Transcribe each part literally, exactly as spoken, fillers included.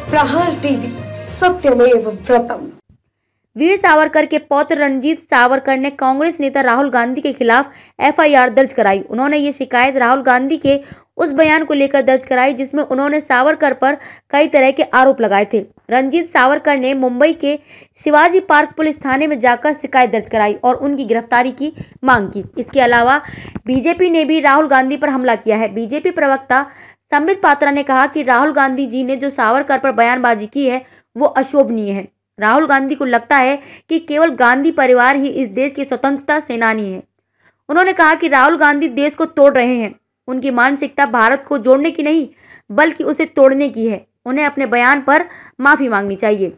प्रहार टीवी सत्यमेव व्रतम। वीर सावरकर के पौत्र रणजीत सावरकर ने कांग्रेस नेता राहुल गांधी के खिलाफ एफ आई आर दर्ज कराई। उन्होंने ये शिकायत राहुल गांधी के उस बयान को लेकर दर्ज कराई जिसमें उन्होंने सावरकर पर कई तरह के आरोप लगाए थे। रणजीत सावरकर ने मुंबई के शिवाजी पार्क पुलिस थाने में जाकर शिकायत दर्ज कराई और उनकी गिरफ्तारी की मांग की। इसके अलावा बीजेपी ने भी राहुल गांधी पर हमला किया है। बीजेपी प्रवक्ता संबित पात्रा ने कहा कि राहुल गांधी जी ने जो सावरकर पर बयानबाजी की है वो अशोभनीय है। राहुल गांधी को लगता है कि केवल गांधी परिवार ही इस देश के स्वतंत्रता सेनानी है। उन्होंने कहा कि राहुल गांधी देश को तोड़ रहे हैं। उनकी मानसिकता भारत को जोड़ने की नहीं बल्कि उसे तोड़ने की है। उन्हें अपने बयान पर माफी मांगनी चाहिए।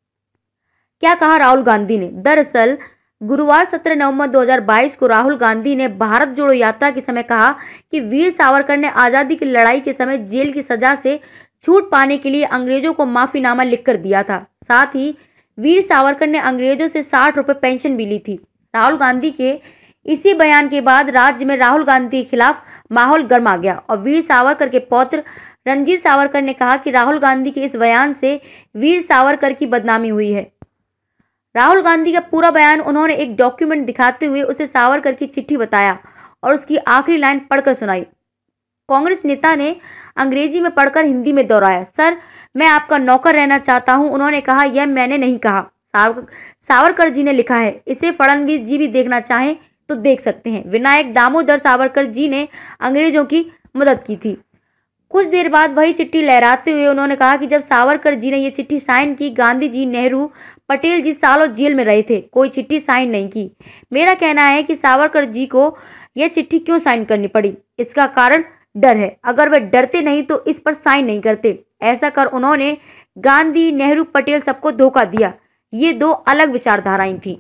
क्या कहा राहुल गांधी ने? दरअसल गुरुवार सत्रह नवंबर दो हज़ार बाईस को राहुल गांधी ने भारत जोड़ो यात्रा के समय कहा कि वीर सावरकर ने आज़ादी की लड़ाई के समय जेल की सजा से छूट पाने के लिए अंग्रेजों को माफीनामा लिखकर दिया था। साथ ही वीर सावरकर ने अंग्रेजों से साठ रुपए पेंशन भी ली थी। राहुल गांधी के इसी बयान के बाद राज्य में राहुल गांधी के खिलाफ माहौल गर्मा गया और वीर सावरकर के पौत्र रणजीत सावरकर ने कहा कि राहुल गांधी के इस बयान से वीर सावरकर की बदनामी हुई है। राहुल गांधी का पूरा बयान उन्होंने एक डॉक्यूमेंट दिखाते हुए उसे सावरकर की चिट्ठी बताया और उसकी आखिरी लाइन पढ़कर सुनाई। कांग्रेस नेता ने अंग्रेजी में पढ़कर हिंदी में दोहराया, सर मैं आपका नौकर रहना चाहता हूं। उन्होंने कहा यह मैंने नहीं कहा, सावर, सावरकर जी ने लिखा है। इसे फडणवीस जी भी देखना चाहें तो देख सकते हैं। विनायक दामोदर सावरकर जी ने अंग्रेजों की मदद की थी। कुछ देर बाद वही चिट्ठी लहराते हुए उन्होंने कहा कि जब सावरकर जी ने यह चिट्ठी साइन की, गांधी जी, नेहरू, पटेल जी सालों जेल में रहे थे, कोई चिट्ठी साइन नहीं की। मेरा कहना है कि सावरकर जी को यह चिट्ठी क्यों साइन करनी पड़ी? इसका कारण डर है। अगर वे डरते नहीं तो इस पर साइन नहीं करते। ऐसा कर उन्होंने गांधी, नेहरू, पटेल सबको धोखा दिया। ये दो अलग विचारधाराएं थी।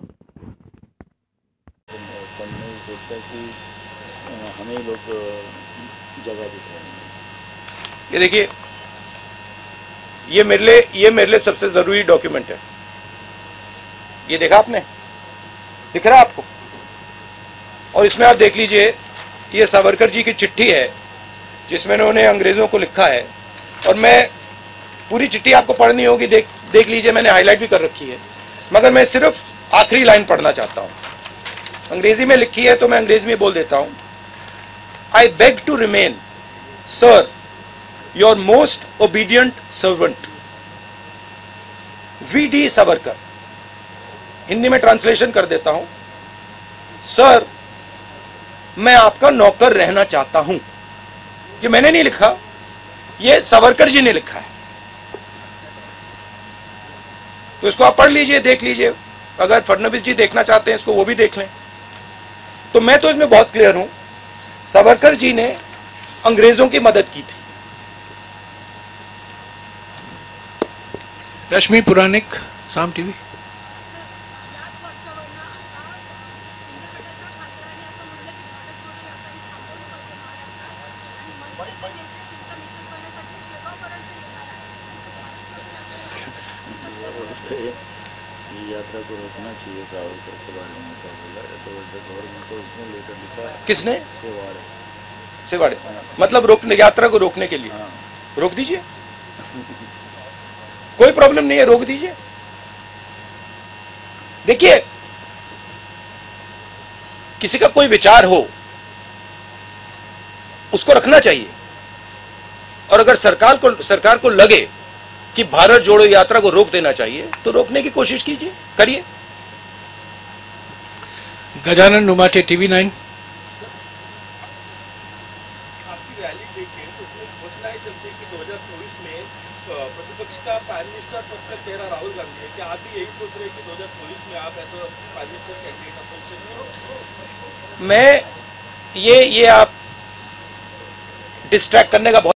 हमें लोग जगह देते हैं। ये देखिए, ये मेरे लिए ये मेरे लिए सबसे जरूरी डॉक्यूमेंट है। ये देखा आपने? दिख रहा है आपको? और इसमें आप देख लीजिए, ये सावरकर जी की चिट्ठी है जिसमें उन्होंने अंग्रेजों को लिखा है। और मैं पूरी चिट्ठी आपको पढ़नी होगी, देख देख लीजिए, मैंने हाईलाइट भी कर रखी है, मगर मैं सिर्फ आखिरी लाइन पढ़ना चाहता हूं। अंग्रेजी में लिखी है तो मैं अंग्रेजी में बोल देता हूं। I beg to remain sir your most obedient servant V D Savarkar. Hindi में ट्रांसलेशन कर देता हूं, सर मैं आपका नौकर रहना चाहता हूं। ये मैंने नहीं लिखा, ये सावरकर जी ने लिखा है। तो इसको आप पढ़ लीजिए, देख लीजिए। अगर फडणवीस जी देखना चाहते हैं इसको, वो भी देख लें। तो मैं तो इसमें बहुत क्लियर हूं, सावरकर जी ने अंग्रेजों की मदद की थी। रश्मि पुराणिक, साम टीवी। ये यात्रा को रोकना चाहिए, सावरकर के बारे में ऐसा बोला है तो वैसे गवर्नमेंट को इसने लेटर लिखा है। किसने? सेवाड़े सेवाड़े मतलब रोकने, यात्रा को रोकने के लिए। हाँ। रोक दीजिए, कोई प्रॉब्लम नहीं है, रोक दीजिए। देखिए, किसी का कोई विचार हो उसको रखना चाहिए। और अगर सरकार को सरकार को लगे कि भारत जोड़ो यात्रा को रोक देना चाहिए तो रोकने की कोशिश कीजिए, करिए। Gajanan Numate, TV nine. आपकी रैली देखें तो उसमें घोषणाएं चलती है कि दो हज़ार चौबीस में प्रतिपक्ष का प्राइम मिनिस्टर पद का चेहरा राहुल गांधी है। क्या आप भी यही सोच रहे हैं कि दो हज़ार चौबीस में आप as prime minister candidate opposition में? मैं ये ये आप डिस्ट्रैक्ट करने का बहुत